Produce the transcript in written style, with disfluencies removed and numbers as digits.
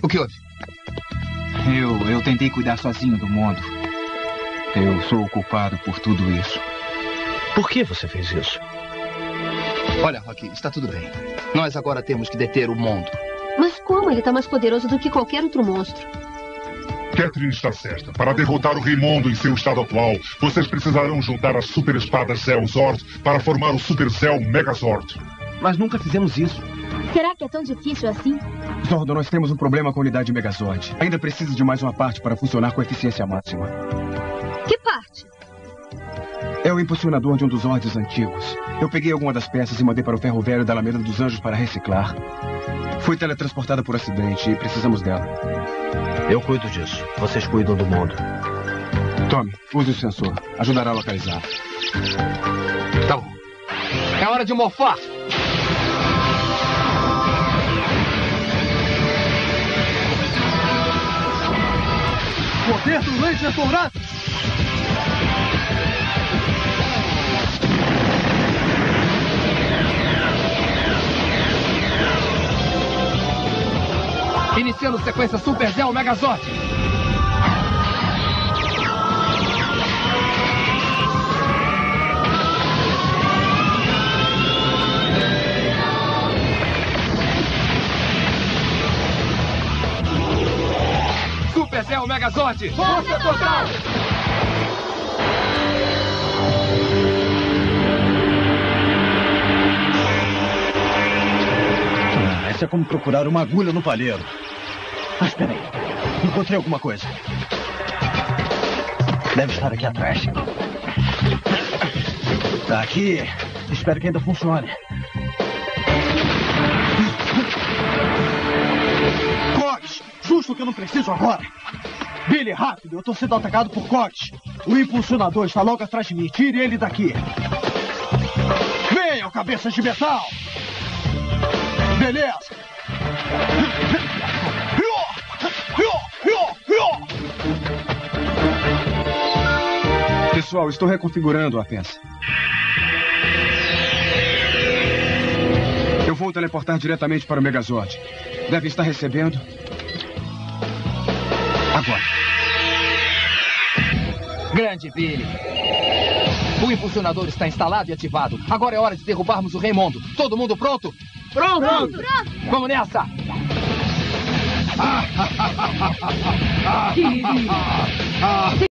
O que houve? Eu tentei cuidar sozinho do mundo. Eu sou o culpado por tudo isso. Por que você fez isso? Olha, Rocky, está tudo bem. Nós agora temos que deter o mundo. Mas como? Ele está mais poderoso do que qualquer outro monstro. Catherine está certa. Para derrotar o Raymondo em seu estado atual, vocês precisarão juntar as super espadas Zell-Zord para formar o Super Zell Megazord. Mas nunca fizemos isso. Será que é tão difícil assim? Zordo, nós temos um problema com a unidade Megazord. Ainda precisa de mais uma parte para funcionar com eficiência máxima. Que parte? É o impulsionador de um dos Zords antigos. Eu peguei alguma das peças e mandei para o ferro velho da Alameda dos Anjos para reciclar. Fui teletransportada por acidente e precisamos dela. Eu cuido disso. Vocês cuidam do mundo. Tome, use o sensor. Ajudará a localizar. Tá bom. É hora de mofar! Poder do laser dourado! Iniciando sequência Super Zell Megazord. Super Zell Megazord. Força total! Isso é como procurar uma agulha no palheiro. Ah, espera aí. Encontrei alguma coisa. Deve estar aqui atrás. Tá aqui. Espero que ainda funcione. Cogs! Justo que eu não preciso agora. Billy, rápido. Eu tô sendo atacado por Cogs. O impulsionador está logo atrás de mim. Tire ele daqui. Venham, cabeças de metal! Beleza! Pessoal, estou reconfigurando a peça. Eu vou teleportar diretamente para o Megazord. Deve estar recebendo agora. Grande Billy. O impulsionador está instalado e ativado. Agora é hora de derrubarmos o Raymondo. Todo mundo pronto? Pronto! Vamos nessa!